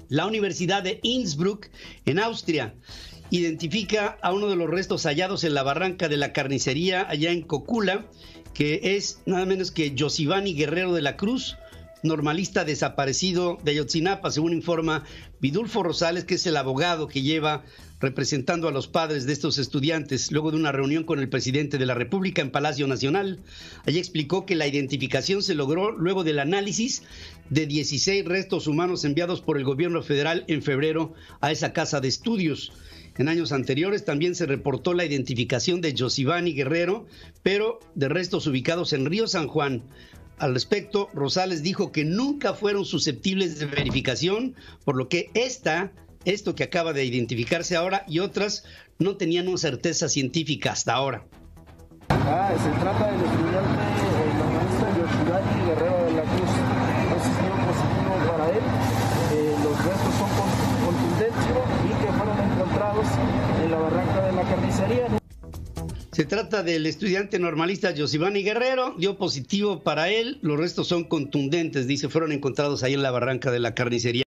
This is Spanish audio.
La Universidad de Innsbruck, en Austria, identifica a uno de los restos hallados en la barranca de la carnicería allá en Cocula, que es nada menos que Yosivani Guerrero de la Cruz, normalista desaparecido de Ayotzinapa, según informa Vidulfo Rosales, que es el abogado que lleva representando a los padres de estos estudiantes, luego de una reunión con el presidente de la República en Palacio Nacional. Allí explicó que la identificación se logró luego del análisis de 16 restos humanos enviados por el gobierno federal en febrero a esa casa de estudios. En años anteriores también se reportó la identificación de Yosivani Guerrero, pero de restos ubicados en Río San Juan. Al respecto, Rosales dijo que nunca fueron susceptibles de verificación, por lo que esto que acaba de identificarse ahora y otras no tenían una certeza científica hasta ahora. Se trata del estudiante normalista Yosivani Guerrero de la Cruz. Entonces dio positivo para él. Los restos son contundentes y que fueron encontrados en la barranca de la carnicería. Se trata del estudiante normalista Yosivani Guerrero, dio positivo para él, los restos son contundentes, dice, fueron encontrados ahí en la barranca de la carnicería.